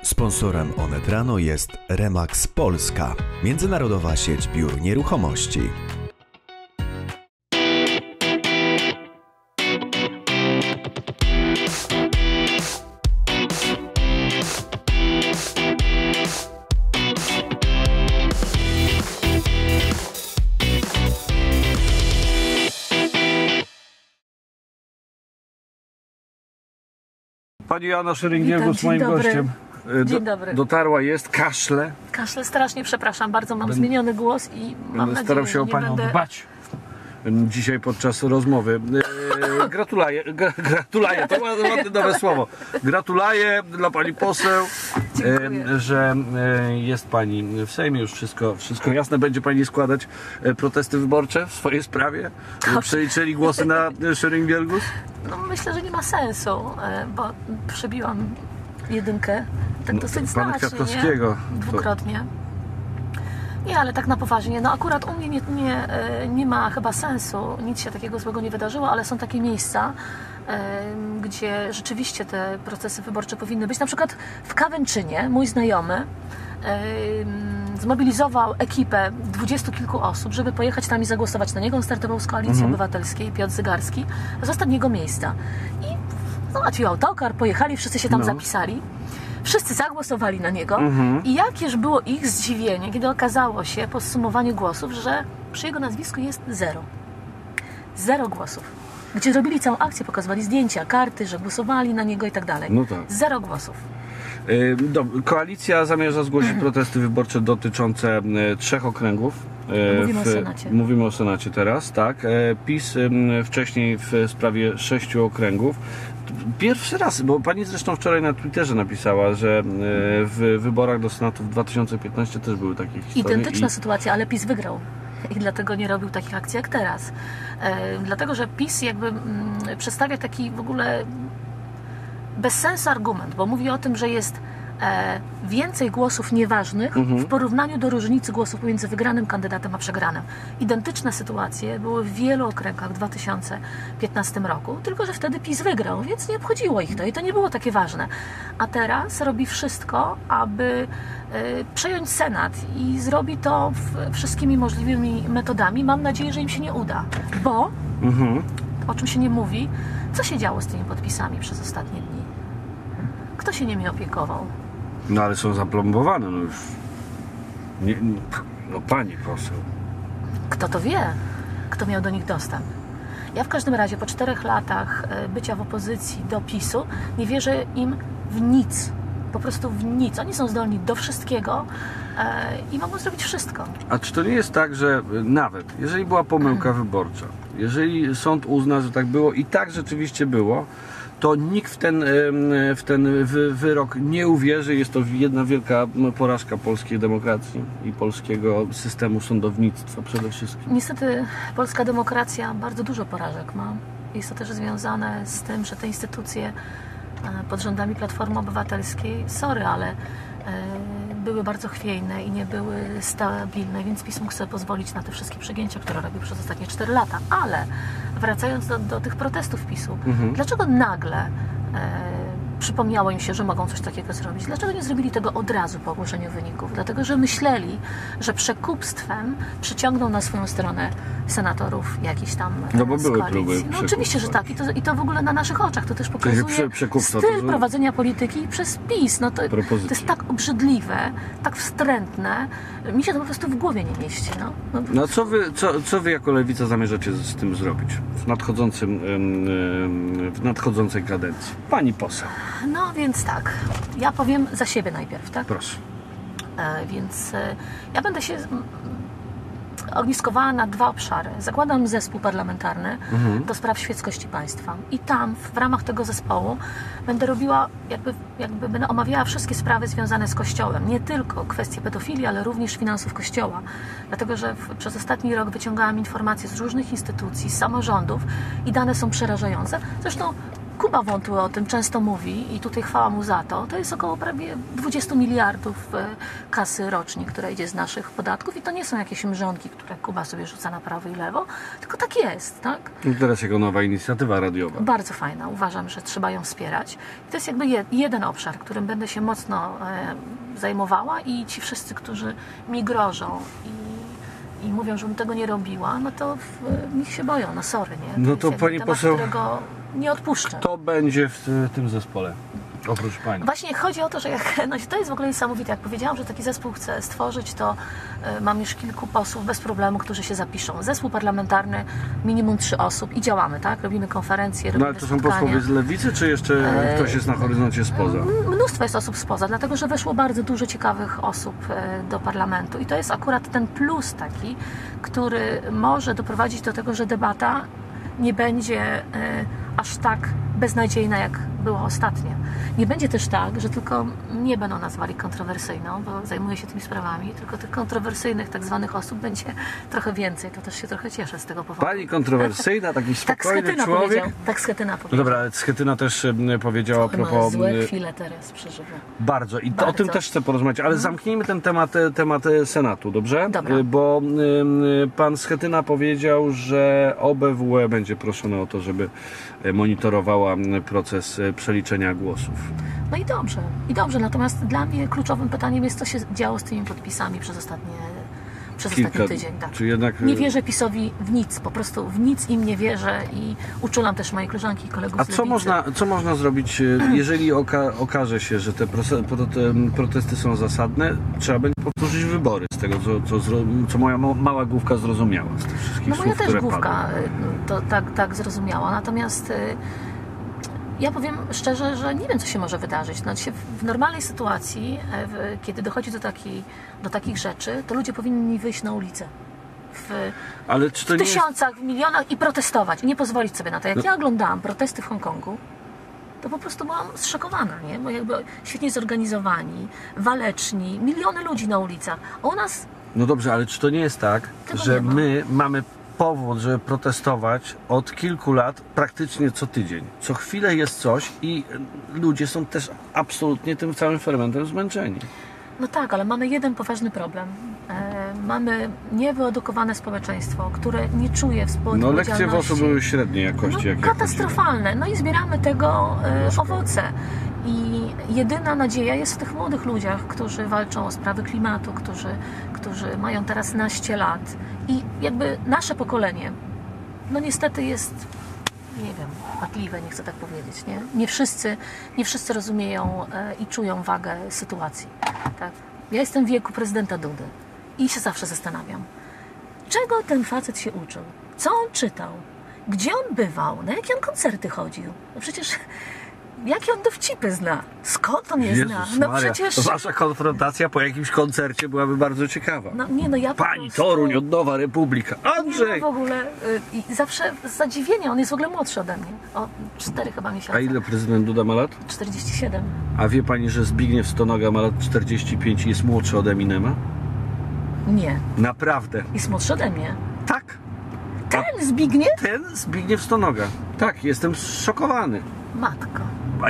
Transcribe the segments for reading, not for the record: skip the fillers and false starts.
Sponsorem Onet Rano jest Remax Polska, międzynarodowa sieć biur nieruchomości. Pani Joanna Schering-Wielgus, moim gościem. Dzień dobry. Dotarła, jest, kaszle. Kaszle, strasznie przepraszam, bardzo mam zmieniony głos i mam nadzieję, starał się że o nie Panią będę... dbać dzisiaj podczas rozmowy. Gratuluję, to ładne nowe słowo. Gratuluję dla Pani poseł, że jest Pani w Sejmie, już wszystko jasne. Będzie Pani składać protesty wyborcze w swojej sprawie? Przeliczyli głosy na Schering-Wielgus? No, myślę, że nie ma sensu, bo przebiłam jedynkę tak dosyć Pana znacznie, Kwiatkowskiego. Dwukrotnie. Nie, ale tak na poważnie. No akurat u mnie nie ma chyba sensu, nic się takiego złego nie wydarzyło, ale są takie miejsca, gdzie rzeczywiście te procesy wyborcze powinny być. Na przykład w Kawęczynie mój znajomy zmobilizował ekipę 20 kilku osób, żeby pojechać tam i zagłosować na niego. On startował z Koalicji Obywatelskiej, Piotr Zygarski, z ostatniego miejsca. I załatwił autokar, pojechali, wszyscy się tam zapisali. Wszyscy zagłosowali na niego i jakież było ich zdziwienie, kiedy okazało się po zsumowaniu głosów, że przy jego nazwisku jest 0. 0 głosów. Gdzie robili całą akcję, pokazywali zdjęcia, karty, że głosowali na niego i tak dalej. No tak. 0 głosów. Koalicja zamierza zgłosić protesty wyborcze dotyczące 3 okręgów. Mówimy o Senacie. Mówimy o Senacie teraz, tak. PiS wcześniej w sprawie 6 okręgów. Pierwszy raz, bo Pani zresztą wczoraj na Twitterze napisała, że w wyborach do Senatu w 2015 też były takie historie. Identyczna sytuacja, ale PiS wygrał. I dlatego nie robił takich akcji jak teraz. Dlatego, że PiS jakby przedstawia taki w ogóle bez sensu argument, bo mówi o tym, że jest więcej głosów nieważnych w porównaniu do różnicy głosów pomiędzy wygranym kandydatem a przegranym. Identyczne sytuacje były w wielu okręgach w 2015 roku, tylko że wtedy PiS wygrał, więc nie obchodziło ich to i to nie było takie ważne. A teraz robi wszystko, aby przejąć Senat i zrobi to wszystkimi możliwymi metodami. Mam nadzieję, że im się nie uda, bo o czym się nie mówi, co się działo z tymi podpisami przez ostatnie dni? Kto się nimi opiekował? No ale są zaplombowane, no już. No Pani poseł. Kto to wie? Kto miał do nich dostęp? Ja w każdym razie po 4 latach bycia w opozycji do PiS-u nie wierzę im w nic. Po prostu w nic. Oni są zdolni do wszystkiego i mogą zrobić wszystko. A czy to nie jest tak, że nawet jeżeli była pomyłka wyborcza, jeżeli sąd uzna, że tak było i tak rzeczywiście było, to nikt w ten wyrok nie uwierzy. Jest to jedna wielka porażka polskiej demokracji i polskiego systemu sądownictwa przede wszystkim. Niestety polska demokracja bardzo dużo porażek ma. Jest to też związane z tym, że te instytucje pod rządami Platformy Obywatelskiej, ale były bardzo chwiejne i nie były stabilne, więc PiS mógł sobie pozwolić na te wszystkie przegięcia, które robił przez ostatnie 4 lata. Ale wracając do tych protestów PiS-u, dlaczego nagle przypomniało im się, że mogą coś takiego zrobić? Dlaczego nie zrobili tego od razu po ogłoszeniu wyników? Dlatego, że myśleli, że przekupstwem przyciągną na swoją stronę senatorów jakiś tam no bo były próby. No oczywiście, że tak. I to w ogóle na naszych oczach. To też pokazuje styl prowadzenia polityki przez PiS. No to jest tak obrzydliwe, tak wstrętne. Mi się to po prostu w głowie nie mieści. No co wy jako Lewica zamierzacie z tym zrobić w nadchodzącej kadencji? Pani poseł. No więc tak, ja powiem za siebie najpierw, tak? Proszę. Więc ja będę się ogniskowała na 2 obszary. Zakładam zespół parlamentarny do spraw świeckości państwa i tam w ramach tego zespołu będę robiła, jakby będę omawiała wszystkie sprawy związane z Kościołem. Nie tylko kwestie pedofilii, ale również finansów Kościoła. Dlatego, że przez ostatni rok wyciągałam informacje z różnych instytucji, z samorządów i dane są przerażające. Zresztą ku Kuba Wątły o tym często mówi i tutaj chwała mu za to. To jest około prawie 20 miliardów kasy rocznie, która idzie z naszych podatków i to nie są jakieś mrzonki, które Kuba sobie rzuca na prawo i lewo, tylko tak jest, tak? I teraz jego nowa inicjatywa radiowa. Bardzo fajna. Uważam, że trzeba ją wspierać. I to jest jakby jeden obszar, którym będę się mocno zajmowała i ci wszyscy, którzy mi grożą i mówią, żebym tego nie robiła, no to niech się boją, no sorry, nie? No jest to jakby pani temat, poseł, którego nie odpuszczę. kto będzie w tym zespole? Oprócz pani. Właśnie chodzi o to, że to jest w ogóle niesamowite. Jak powiedziałam, że taki zespół chcę stworzyć, to mam już kilku posłów bez problemu, którzy się zapiszą. Zespół parlamentarny, minimum 3 osób i działamy, tak? Robimy konferencje, robimy No ale to są spotkania. posłowie z lewicy, czy jeszcze ktoś jest na horyzoncie spoza? Mnóstwo jest osób spoza, dlatego że weszło bardzo dużo ciekawych osób do parlamentu i to jest akurat ten plus taki, który może doprowadzić do tego, że debata nie będzie aż tak beznadziejna, jak była ostatnio. Nie będzie też tak, że tylko nie będą nazwali kontrowersyjną, bo zajmuję się tymi sprawami, tylko tych kontrowersyjnych tak zwanych osób będzie trochę więcej. To też się trochę cieszę z tego powodu. Pani kontrowersyjna, taki spokojny tak człowiek. powiedział. Tak Schetyna No powiedział. dobra, ale Schetyna też powiedziała a Chyba propos... złe chwile teraz przeżywa. Bardzo. I Bardzo. o tym też chcę porozmawiać, ale zamknijmy ten temat Senatu, dobrze? Dobra. Bo pan Schetyna powiedział, że OBWE będzie proszone o to, żeby monitorowała proces przeliczenia głosów. No i dobrze. Natomiast dla mnie kluczowym pytaniem jest, co się działo z tymi podpisami przez ostatni tydzień. Tak. Czy jednak... Nie wierzę PiS-owi w nic, po prostu w nic im nie wierzę i uczulam też moje koleżanki i kolegów A z lewicy. co można zrobić, jeżeli okaże się, że te protesty są zasadne? Trzeba będzie powtórzyć wybory z tego, co moja mała główka zrozumiała z tych wszystkich No słów, moja też które główka padły. to tak zrozumiała, natomiast ja powiem szczerze, że nie wiem, co się może wydarzyć. Znaczy, w normalnej sytuacji, kiedy dochodzi do takich rzeczy, to ludzie powinni wyjść na ulicę. Ale czy to W nie jest... tysiącach, w milionach i protestować. I nie pozwolić sobie na to. Jak ja oglądałam protesty w Hongkongu, to po prostu byłam zszokowana, nie? Bo jakby świetnie zorganizowani, waleczni, miliony ludzi na ulicach. A u nas No dobrze, ale czy to nie jest tak, Tego że nie ma. my mamy powód, żeby protestować od kilku lat, praktycznie co tydzień. Co chwilę jest coś i ludzie są też absolutnie tym całym fermentem zmęczeni. No tak, ale mamy jeden poważny problem. Mamy niewyedukowane społeczeństwo, które nie czuje No współodpowiedzialności. lekcje WOS-u były średniej jakości. jak katastrofalne. No i zbieramy tego owoce. I jedyna nadzieja jest w tych młodych ludziach, którzy walczą o sprawy klimatu, którzy mają teraz naście lat. I jakby nasze pokolenie, no niestety jest, nie wiem, wadliwe, nie chcę tak powiedzieć, nie? Nie wszyscy rozumieją i czują wagę sytuacji. Tak? Ja jestem w wieku prezydenta Dudy i się zawsze zastanawiam, czego ten facet się uczył, co on czytał, gdzie on bywał, na jakie on koncerty chodził. No przecież jakie on dowcipy zna, skąd on je zna. No Maria, przecież... wasza konfrontacja po jakimś koncercie byłaby bardzo ciekawa. Ja po Pani prostu... Toruń, od Nowa Republika. Andrzej! W ogóle i zawsze z zadziwienia, on jest w ogóle młodszy ode mnie. O 4 chyba miesiące. A ile prezydent Duda ma lat? 47. A wie pani, że Zbigniew Stonoga ma lat 45 i jest młodszy od Eminema? Nie, Naprawdę. jest młodszy ode mnie. Tak. Ten Zbigniew? Ten Zbigniew Stonoga. Tak, jestem zszokowany. Matko.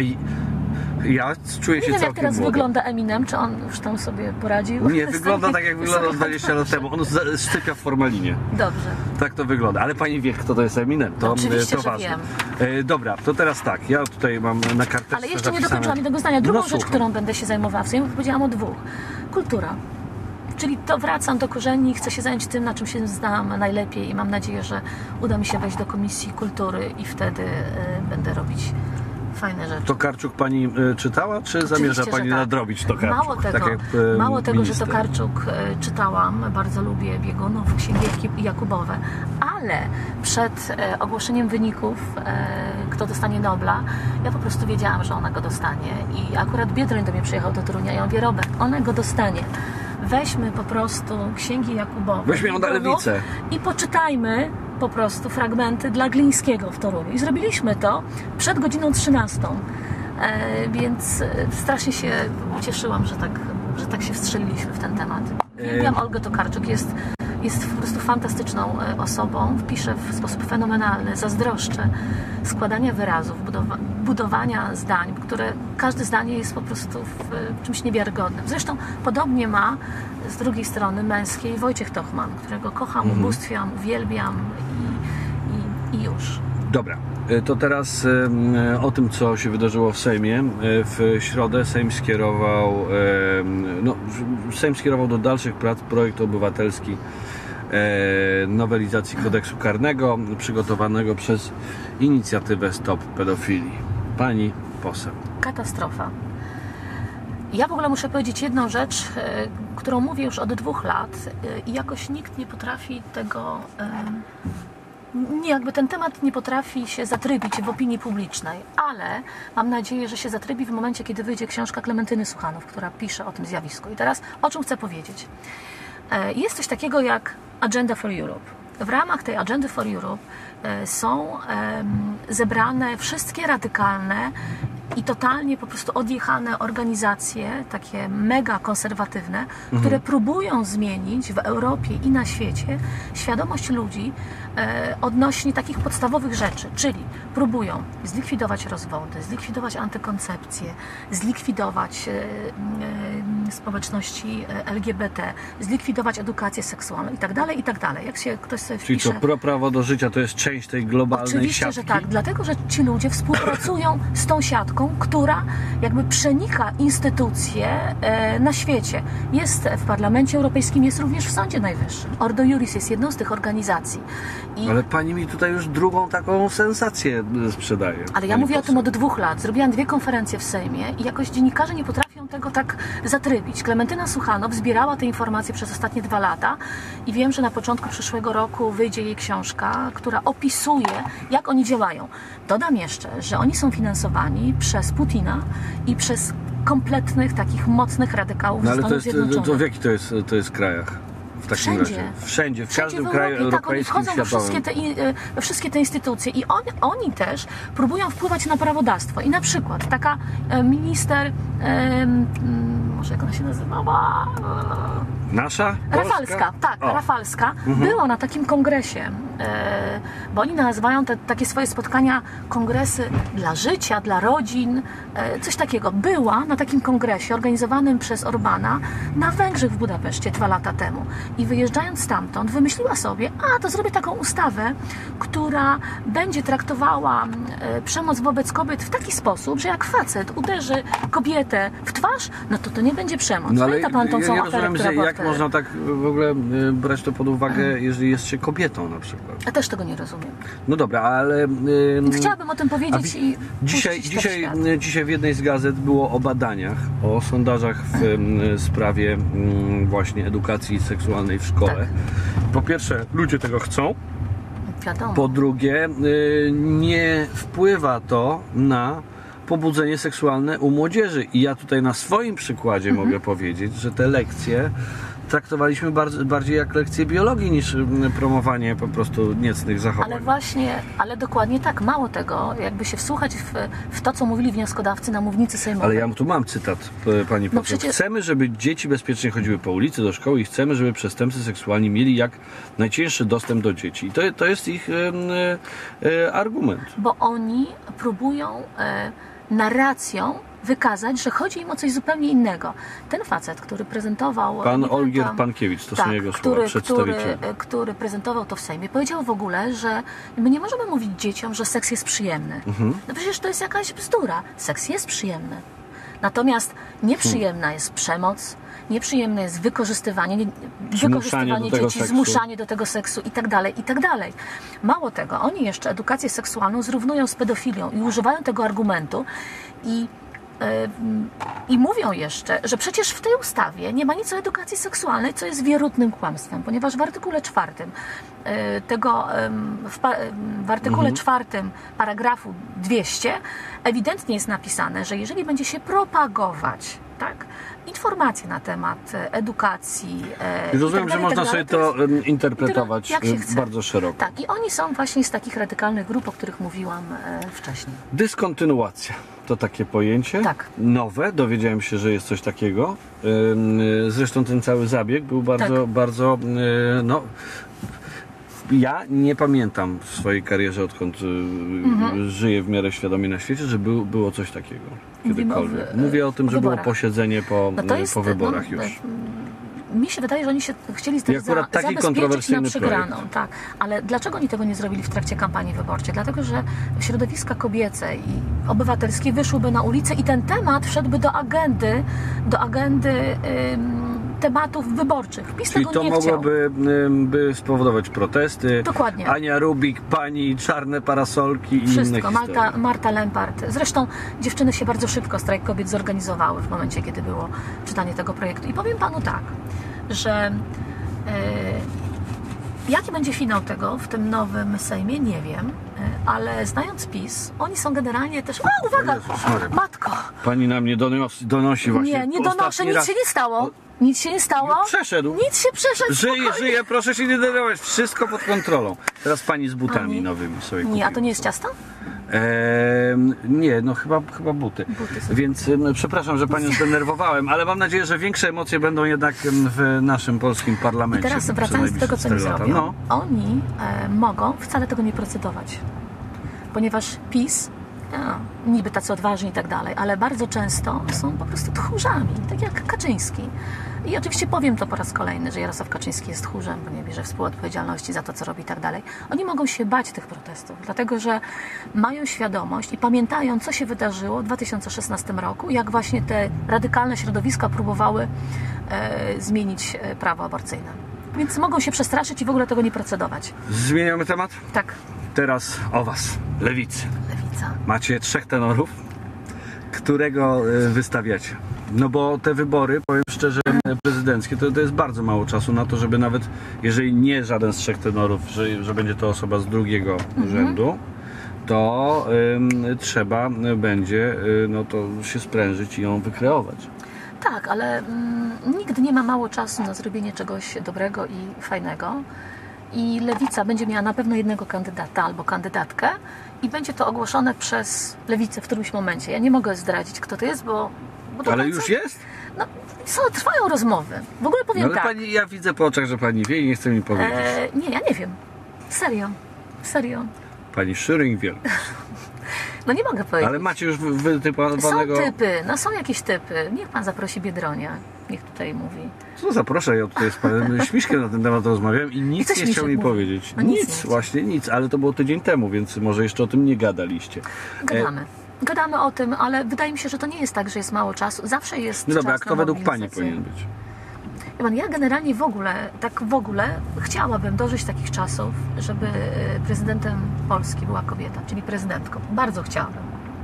Ja czuję Nie się wiem, jak całkiem teraz młody. wygląda Eminem, czy on już tam sobie poradził? Nie, wygląda tak, jak wyglądał 20 lat temu. On sztyka w formalinie. Dobrze. Tak to wygląda. Ale pani wie, kto to jest Eminem. To, Oczywiście, to że ważne. wiem. Dobra, to teraz tak. Ja tutaj mam na karteczce Ale jeszcze nie zapisane... dokończyłam jednego zdania. Drugą No, rzecz, słucham. którą będę się zajmowała w Sejmie, powiedziałam o 2. Kultura. Czyli to wracam do korzeni, chcę się zająć tym, na czym się znam najlepiej i mam nadzieję, że uda mi się wejść do Komisji Kultury i wtedy będę robić fajne rzeczy. To Karczuk pani czytała, czy zamierza że pani tak. nadrobić to Karczuk? Mało tego, że to minister. Karczuk czytałam, bardzo lubię biegunów, księgi Jakubowe, ale przed ogłoszeniem wyników, kto dostanie Nobla, ja po prostu wiedziałam, że ona go dostanie i akurat Biedroń do mnie przyjechał do Torunia i ja mówię, Robert, ona go dostanie. Weźmy po prostu księgi Jakubowe. Weźmy ją na lewicę. I poczytajmy po prostu fragmenty dla Glińskiego w Toruniu. I zrobiliśmy to przed godziną 13. Więc strasznie się ucieszyłam, że tak się wstrzeliliśmy w ten temat. Uwielbiam Olgę Tokarczuk, jest jest po prostu fantastyczną osobą, pisze w sposób fenomenalny, zazdroszczę składania wyrazów, budowania zdań, które każde zdanie jest po prostu czymś niewiarygodnym. Zresztą podobnie ma z drugiej strony męskiej Wojciech Tochman, którego kocham, ubóstwiam, uwielbiam i już. Dobra, to teraz o tym, co się wydarzyło w Sejmie. W środę Sejm skierował do dalszych prac projekt obywatelski nowelizacji kodeksu karnego przygotowanego przez inicjatywę Stop Pedofilii. Pani poseł. Katastrofa. Ja w ogóle muszę powiedzieć jedną rzecz, którą mówię już od 2 lat i jakoś nikt nie potrafi tego... jakby ten temat nie potrafi się zatrybić w opinii publicznej, ale mam nadzieję, że się zatrybi w momencie, kiedy wyjdzie książka Klementyny Suchanów, która pisze o tym zjawisku. I teraz o czym chcę powiedzieć? Jest coś takiego jak Agenda for Europe. W ramach tej Agendy for Europe są zebrane wszystkie radykalne i totalnie po prostu odjechane organizacje, takie mega konserwatywne, które próbują zmienić w Europie i na świecie świadomość ludzi odnośnie takich podstawowych rzeczy, czyli próbują zlikwidować rozwody, zlikwidować antykoncepcję, zlikwidować społeczności LGBT, zlikwidować edukację seksualną i tak dalej, i tak dalej. Jak się ktoś sobie wpisze... Czyli to prawo do życia to jest część tej globalnej Oczywiście, siatki? że tak, dlatego, że ci ludzie współpracują z tą siatką, która jakby przenika instytucje na świecie. Jest w Parlamencie Europejskim, jest również w Sądzie Najwyższym. Ordo Iuris jest jedną z tych organizacji. Ale pani mi tutaj już drugą taką sensację sprzedaje. Ale ja mówię o tym od 2 lat. Zrobiłam 2 konferencje w Sejmie i jakoś dziennikarze nie potrafią tego tak zatrybić. Klementyna Suchanow zbierała te informacje przez ostatnie 2 lata i wiem, że na początku przyszłego roku wyjdzie jej książka, która opisuje, jak oni działają. Dodam jeszcze, że oni są finansowani przez Putina i przez kompletnych, takich mocnych radykałów ze Stanów Zjednoczonych. To w jakich to jest krajach? W takim razie. Wszędzie, w każdym kraju europejskim, tak, oni wchodzą we wszystkie te instytucje i oni też próbują wpływać na prawodawstwo. I na przykład taka minister, może jak ona się nazywała? Nasza? Rafalska, tak, Rafalska była na takim kongresie, bo oni nazywają takie swoje spotkania kongresy dla życia, dla rodzin, coś takiego. Była na takim kongresie organizowanym przez Orbana na Węgrzech w Budapeszcie 2 lata temu i wyjeżdżając stamtąd wymyśliła sobie, to zrobię taką ustawę, która będzie traktowała przemoc wobec kobiet w taki sposób, że jak facet uderzy kobietę w twarz, no to nie będzie przemoc. No, ale pamięta pan tą całą aferę, która była jak można tak w ogóle brać to pod uwagę, jeżeli jest się kobietą na przykład? Ja też tego nie rozumiem. No dobra, ale... Więc chciałabym o tym powiedzieć i Dzisiaj w jednej z gazet było o badaniach, o sondażach w sprawie właśnie edukacji seksualnej w szkole. Tak. Po pierwsze, ludzie tego chcą. Wiadomo. Po drugie, nie wpływa to na pobudzenie seksualne u młodzieży. I ja tutaj na swoim przykładzie mogę powiedzieć, że te lekcje traktowaliśmy bardziej jak lekcje biologii niż promowanie po prostu niecnych zachowań. Ale dokładnie tak. Mało tego, jakby się wsłuchać w to, co mówili wnioskodawcy na mównicy sejmowej. Ale ja tu mam cytat, pani poseł. Przecież... Chcemy, żeby dzieci bezpiecznie chodziły po ulicy, do szkoły i chcemy, żeby przestępcy seksualni mieli jak najcięższy dostęp do dzieci. I to jest ich argument. Bo oni próbują narracją wykazać, że chodzi im o coś zupełnie innego. Ten facet, który prezentował... Pan Olgierd Pankiewicz, to są jego słowa, przedstawiciel. Który prezentował to w Sejmie, powiedział w ogóle, że my nie możemy mówić dzieciom, że seks jest przyjemny. No przecież to jest jakaś bzdura. Seks jest przyjemny. Natomiast nieprzyjemna jest przemoc, nieprzyjemne jest wykorzystywanie dzieci, zmuszanie do tego seksu i tak dalej, i tak dalej. Mało tego, oni jeszcze edukację seksualną zrównują z pedofilią i używają tego argumentu i mówią jeszcze, że przecież w tej ustawie nie ma nic o edukacji seksualnej, co jest wierutnym kłamstwem, ponieważ w artykule 4 w artykule 4 paragrafu 200 ewidentnie jest napisane, że jeżeli będzie się propagować tak? Informacje na temat edukacji. I rozumiem, i tak że dalej, można tak sobie dalej. to interpretować jak się chce. bardzo szeroko. Tak, i oni są właśnie z takich radykalnych grup, o których mówiłam wcześniej. Dyskontynuacja to takie pojęcie. Tak. Nowe, dowiedziałem się, że jest coś takiego. Zresztą ten cały zabieg był bardzo, no... Ja nie pamiętam w swojej karierze, odkąd żyję w miarę świadomie na świecie, że było coś takiego kiedykolwiek. Mówię o tym, że było posiedzenie po wyborach już. Mi się wydaje, że oni się chcieli też zabezpieczyć na przegraną. Tak. Ale dlaczego oni tego nie zrobili w trakcie kampanii wyborczej? Dlatego, że środowiska kobiece i obywatelskie wyszłyby na ulicę i ten temat wszedłby do agendy tematów wyborczych. PiS Czyli tego to nie mogłoby spowodować protesty. Dokładnie. Ania Rubik, pani czarne parasolki i inne wszystko. historie. Marta Lempart. Zresztą dziewczyny się bardzo szybko, strajk kobiet, zorganizowały w momencie, kiedy było czytanie tego projektu. I powiem panu tak, że jaki będzie finał tego w tym nowym Sejmie, nie wiem, ale znając PiS, oni są generalnie też... O, uwaga! Matko! Pani na mnie donosi właśnie. Nie donoszę, nic się nie stało. Nic się nie stało. Przeszedł. Nic się przeszedł. Żyje, proszę się nie denerwować. Wszystko pod kontrolą. Teraz pani z butami nowymi sobie kupiła. Nie, a to nie jest ciasto? Nie, no chyba buty. Więc przepraszam, że panią zdenerwowałem, ale mam nadzieję, że większe emocje będą jednak w naszym polskim parlamencie. I teraz wracając do tego, co oni zrobią. No. Oni mogą wcale tego nie procedować. Ponieważ PiS, niby tacy odważni i tak dalej, ale bardzo często są po prostu tchórzami, tak jak Kaczyński. I oczywiście powiem to po raz kolejny, że Jarosław Kaczyński jest tchórzem, bo nie bierze współodpowiedzialności za to, co robi i tak dalej. Oni mogą się bać tych protestów, dlatego że mają świadomość i pamiętają, co się wydarzyło w 2016 roku, jak właśnie te radykalne środowiska próbowały zmienić prawo aborcyjne. Więc mogą się przestraszyć i w ogóle tego nie procedować. Zmieniamy temat? Tak. Teraz o was, lewicy. Lewica. Macie 3 tenorów, którego wystawiacie. No bo te wybory, powiem szczerze, prezydenckie, to jest bardzo mało czasu na to, żeby nawet, jeżeli nie żaden z 3 tenorów, że będzie to osoba z drugiego rzędu, to trzeba będzie no to się sprężyć i ją wykreować. Tak, ale nigdy nie ma mało czasu na zrobienie czegoś dobrego i fajnego. I Lewica będzie miała na pewno jednego kandydata albo kandydatkę i będzie to ogłoszone przez Lewicę w którymś momencie. Ja nie mogę zdradzić, kto to jest, bo do Ale końca... już jest? No, trwają rozmowy. W ogóle powiem Ale tak. pani, ja widzę po oczach, że pani wie i nie chce mi powiedzieć. Nie, ja nie wiem. Serio. Pani Schöring-Wielgus. No nie mogę powiedzieć. Ale macie już wytypowanego... Są typy, są jakieś typy. Niech pan zaprosi Biedronia. Niech tutaj mówi. Co zaproszę, ja tutaj z panem Śmiszkiem na ten temat rozmawiałem i nic nie chciał mi powiedzieć. No nic, właśnie nic, ale to było tydzień temu, więc może jeszcze o tym nie gadaliście. Gadamy o tym, ale wydaje mi się, że to nie jest tak, że jest mało czasu. Zawsze jest No dobra, czas a kto na według pani mobilizację. powinien być? Ja generalnie w ogóle chciałabym dożyć takich czasów, żeby prezydentem Polski była kobieta, czyli prezydentką. Bardzo chciałabym.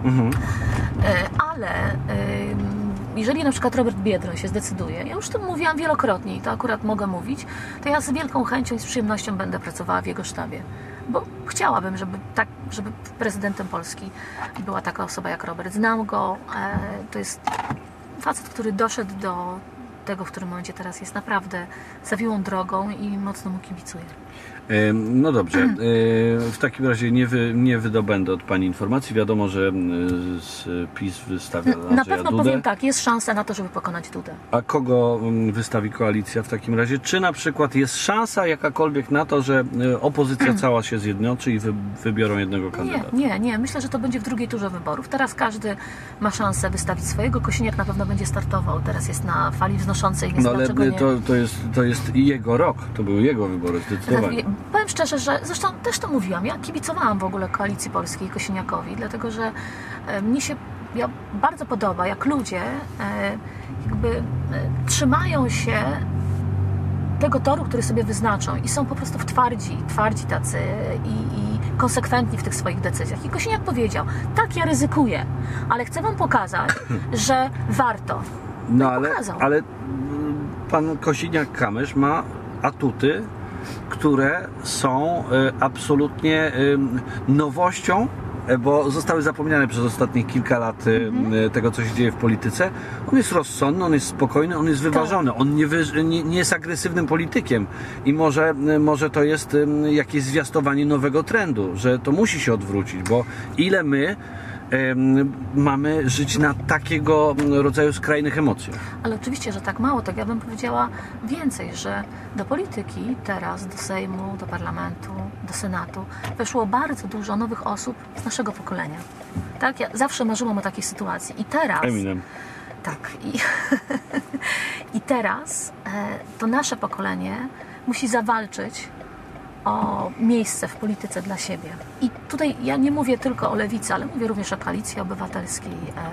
Ale jeżeli na przykład Robert Biedroń się zdecyduje, ja już to mówiłam wielokrotnie i to akurat mogę mówić, to ja z wielką chęcią i z przyjemnością będę pracowała w jego sztabie. Bo chciałabym, żeby prezydentem Polski była taka osoba jak Robert. Znam go, to jest facet, który doszedł do tego, w którym momencie teraz jest, naprawdę zawiłą drogą i mocno mu kibicuję. No dobrze, w takim razie nie wydobędę od pani informacji. Wiadomo, że PiS wystawia Na pewno Dudę. powiem tak, jest szansa na to, żeby pokonać Dudę. A kogo wystawi koalicja w takim razie? Czy na przykład jest szansa jakakolwiek na to, że opozycja cała się zjednoczy i wybiorą jednego kandydata? Nie. Myślę, że to będzie w drugiej turze wyborów. Teraz każdy ma szansę wystawić swojego. Kosiniak na pewno będzie startował. Teraz jest na fali wznoszącej, więc No ale dlaczego nie? to jest jego rok. To były jego wybory, zdecydowanie. Powiem szczerze, że zresztą też to mówiłam. Ja kibicowałam w ogóle Koalicji Polskiej i Kosiniakowi, dlatego że mnie się bardzo podoba, jak ludzie trzymają się tego toru, który sobie wyznaczą i są po prostu twardzi tacy i konsekwentni w tych swoich decyzjach. I Kosiniak powiedział, tak, ja ryzykuję, ale chcę wam pokazać, że warto. No pokazał. ale pan Kosiniak-Kamysz ma atuty, które są absolutnie nowością bo zostały zapomniane przez ostatnich kilka lat tego, co się dzieje w polityce. On jest rozsądny, on jest spokojny, on jest wyważony, on nie jest agresywnym politykiem i może to jest jakieś zwiastowanie nowego trendu, że to musi się odwrócić, bo ile my mamy żyć na takiego rodzaju skrajnych emocjach. Ale oczywiście, że tak mało, tak ja bym powiedziała więcej, że do polityki teraz, do Sejmu, do Parlamentu, do Senatu weszło bardzo dużo nowych osób z naszego pokolenia. Tak? Ja zawsze marzyłam o takiej sytuacji. I teraz... Eminem. Tak. I teraz to nasze pokolenie musi zawalczyć o miejsce w polityce dla siebie. I tutaj ja nie mówię tylko o Lewicy, ale mówię również o Koalicji Obywatelskiej,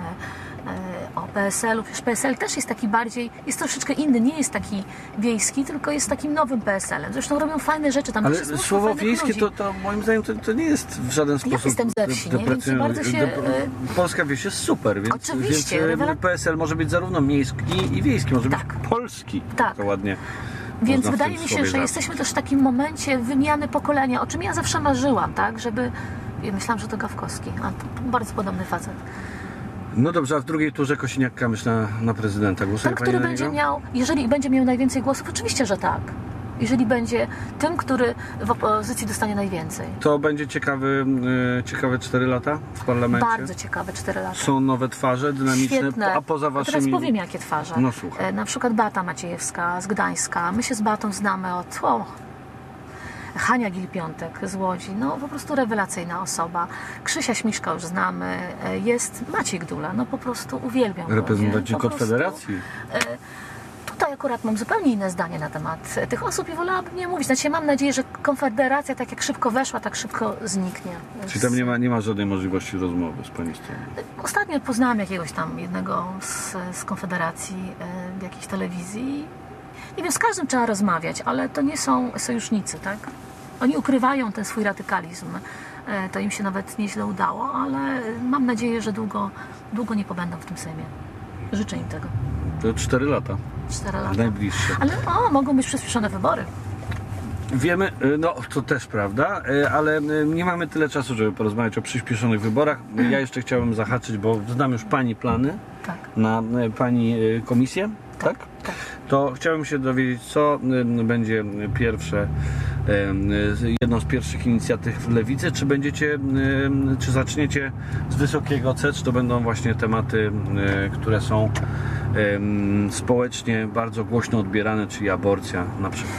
o PSL-u. Przecież PSL też jest taki bardziej, jest troszeczkę inny, nie jest taki wiejski, tylko jest takim nowym PSL-em. Zresztą robią fajne rzeczy. Tam ale słowo wiejskie to moim zdaniem to nie jest w żaden sposób... Ja jestem ze wsi, nie? Więc bardzo się... Polska wieś jest super, więc, oczywiście, PSL może być zarówno miejski i wiejski, może być polski. Tak. To ładnie. Więc wydaje mi się, że jesteśmy też w takim momencie wymiany pokolenia, o czym ja zawsze marzyłam, tak, żeby... Ja myślałam, że to Gawkowski, a to bardzo podobny facet. No dobrze, a w drugiej turze Kosiniak-Kamysz na prezydenta głosuje ten, który będzie miał, jeżeli będzie miał najwięcej głosów, oczywiście, że tak. Jeżeli będzie tym, który w opozycji dostanie najwięcej. To będzie ciekawe 4 lata w parlamencie? Bardzo ciekawe 4 lata. Są nowe twarze, dynamiczne, świetne. a poza waszymi... Teraz powiem, jakie twarze. No słuchaj. Na przykład Beata Maciejewska z Gdańska. My się z Beatą znamy od... Hania Gil-Piątek z Łodzi. No po prostu rewelacyjna osoba. Krzysia Śmiszka już znamy. Jest Maciej Gdula. No po prostu uwielbiam go. Reprezentanci Konfederacji. Tutaj akurat mam zupełnie inne zdanie na temat tych osób i wolałabym nie mówić. Znaczy, mam nadzieję, że Konfederacja tak jak szybko weszła, tak szybko zniknie. Czyli tam nie ma żadnej możliwości rozmowy z pani strony? Ostatnio poznałam jakiegoś tam jednego z Konfederacji w jakiejś telewizji. Nie wiem, z każdym trzeba rozmawiać, ale to nie są sojusznicy, tak? Oni ukrywają ten swój radykalizm. To im się nawet nieźle udało, ale mam nadzieję, że długo nie pobędą w tym Sejmie. Życzę im tego. To 4 lata. 4 lata. Najbliższe. Ale mogą być przyspieszone wybory. Wiemy, no to też prawda, ale nie mamy tyle czasu, żeby porozmawiać o przyspieszonych wyborach. Ja jeszcze chciałem zahaczyć, bo znam już pani plany na pani komisję, tak? Tak. To chciałem się dowiedzieć, co będzie jedną z pierwszych inicjatyw w Lewicy, czy zaczniecie z wysokiego C, czy to będą właśnie tematy, które są społecznie bardzo głośno odbierane, czyli aborcja na przykład.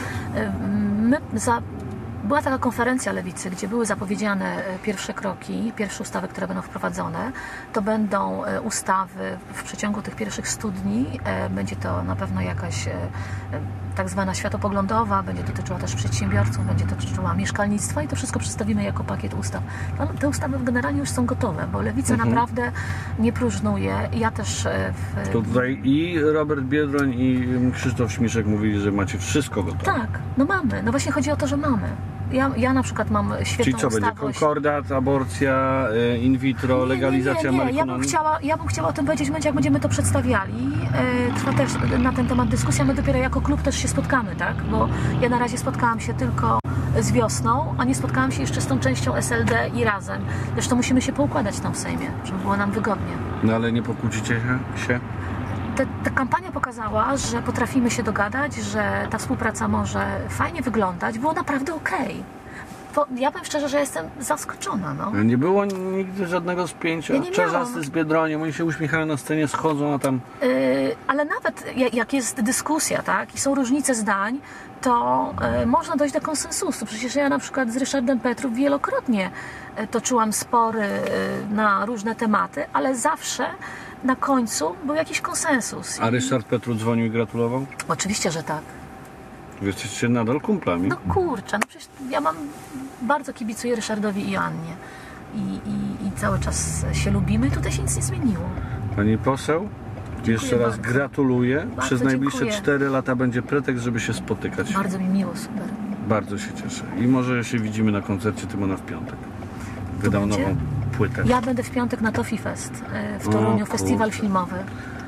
Była taka konferencja Lewicy, gdzie były zapowiedziane pierwsze kroki, pierwsze ustawy, które będą wprowadzone. To będą ustawy w przeciągu tych pierwszych 100 dni. Będzie to na pewno jakaś tak zwana światopoglądowa, będzie dotyczyła też przedsiębiorców, będzie dotyczyła mieszkalnictwa i to wszystko przedstawimy jako pakiet ustaw. Te ustawy generalnie już są gotowe, bo Lewica naprawdę nie próżnuje. Ja też... To tutaj i Robert Biedroń i Krzysztof Śmiszek mówili, że macie wszystko gotowe. Tak, no mamy. No właśnie chodzi o to, że mamy. Ja na przykład mam świetną Czyli co ustawę. będzie? Konkordat, aborcja, in vitro, legalizacja marihuany? Ja bym chciała o tym powiedzieć w momencie, jak będziemy to przedstawiali. Trwa też na ten temat dyskusja. My dopiero jako klub też się spotkamy, tak? Bo ja na razie spotkałam się tylko z Wiosną, a nie spotkałam się jeszcze z tą częścią SLD i Razem. Zresztą musimy się poukładać tam w Sejmie, żeby było nam wygodnie. No ale nie pokłócicie się? Ta kampania pokazała, że potrafimy się dogadać, że ta współpraca może fajnie wyglądać. Było naprawdę okej. Ja powiem szczerze, że jestem zaskoczona. No. Nie było nigdy żadnego spięcia. Czerzasty z Biedroniem, oni się uśmiechają na scenie, schodzą, a tam... Ale nawet jak jest dyskusja, tak, i są różnice zdań, to można dojść do konsensusu. Przecież ja na przykład z Ryszardem Petru wielokrotnie toczyłam spory na różne tematy, ale zawsze na końcu był jakiś konsensus. A Ryszard Petru dzwonił i gratulował? Oczywiście, że tak. Wy jesteście nadal kumplami? No kurczę, no przecież ja bardzo kibicuję Ryszardowi i Joannie. I cały czas się lubimy i tutaj się nic nie zmieniło. Pani poseł, jeszcze raz gratuluję. Przez najbliższe 4 lata będzie pretekst, żeby się spotykać. Bardzo mi miło, super. Bardzo się cieszę. I może się widzimy na koncercie Tymona w piątek. Wydał nową płytę. Ja będę w piątek na Toffee Fest w Toruniu, festiwal filmowy.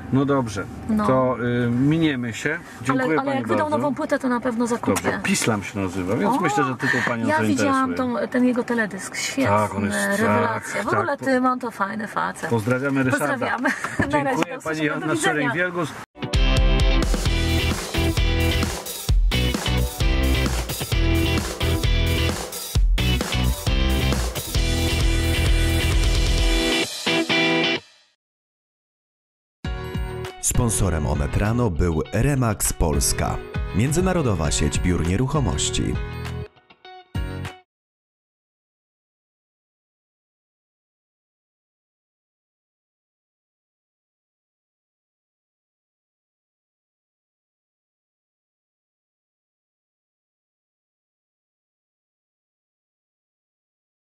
No dobrze, No. to miniemy się. Dziękuję Ale pani jak wydał bardzo. nową płytę, to na pewno zakupię. Dobrze, Pislam się nazywa, więc O, myślę, że tytuł panią Ja zainteresuje. widziałam ten jego teledysk, świetny, Tak, on jest- rewelacja. tak, W ogóle tak. Tymon to fajny facet. Pozdrawiamy Ryszarda. Pozdrawiamy. Na razie, Dziękuję do pani usłyszenia, do Joanna widzenia. Szereg-Wielgus. Sponsorem Onet Rano był Remax Polska, międzynarodowa sieć biur nieruchomości.